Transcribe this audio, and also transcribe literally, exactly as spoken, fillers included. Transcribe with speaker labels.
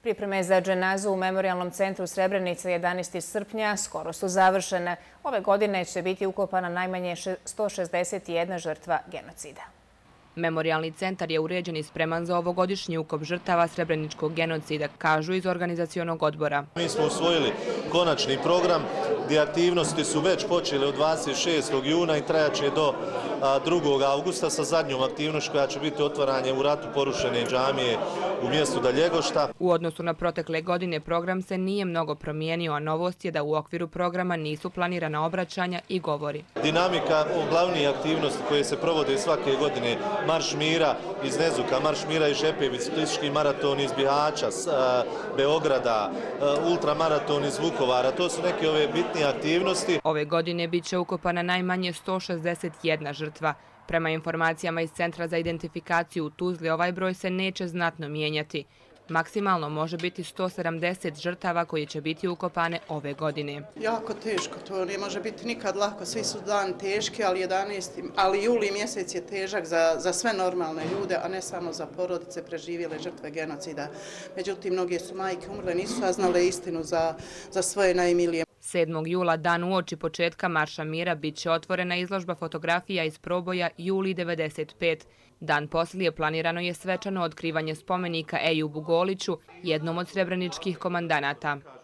Speaker 1: Pripreme za dženazu u Memorijalnom centru Srebrenica jedanaestog srpnja skoro su završene. Ove godine će biti ukopana najmanje sto šezdeset jedna žrtva genocida.
Speaker 2: Memorijalni centar je uređen i spreman za ovogodišnji ukop žrtava srebreničkog genocida, kažu iz organizacionog odbora.
Speaker 3: Mi smo usvojili konačni program gdje aktivnosti su već počele od dvadeset šestog juna i trajaće do drugog augusta sa zadnjom aktivnošću koja će biti otvaranje u ratu porušene džamije u mjestu Daljegošta.
Speaker 2: U odnosu na protekle godine program se nije mnogo promijenio, a novost je da u okviru programa nisu planirana obraćanja i govori.
Speaker 3: Dinamika glavnih aktivnosti koje se provode svake godine, Marš mira iz Nezuka, Marš mira iz Žepe, biciklistički maraton iz Bihaća, Beograda, ultramaraton iz Vukovara, to su neke ove bitnije aktivnosti.
Speaker 2: Ove godine bit će ukopana najmanje sto šezdeset jedna žrtva. Prema informacijama iz Centra za identifikaciju u Tuzli, ovaj broj se neće znatno mijenjati. Maksimalno može biti sto sedamdeset žrtava koje će biti ukopane ove godine.
Speaker 4: Jako teško, to ne može biti nikad lako. Svi su dan teški, ali jedanaesti ali juli mjesec je težak za, za sve normalne ljude, a ne samo za porodice preživjele žrtve genocida. Međutim, mnoge su majke umrle, nisu saznale istinu za, za svoje najmilije.
Speaker 2: sedmog jula, dan uoči početka Marša mira, bit će otvorena izložba fotografija iz proboja Juli devedeset pet. Dan poslije planirano je svečano otkrivanje spomenika Ejubu Goliću, jednom od srebreničkih komandanata.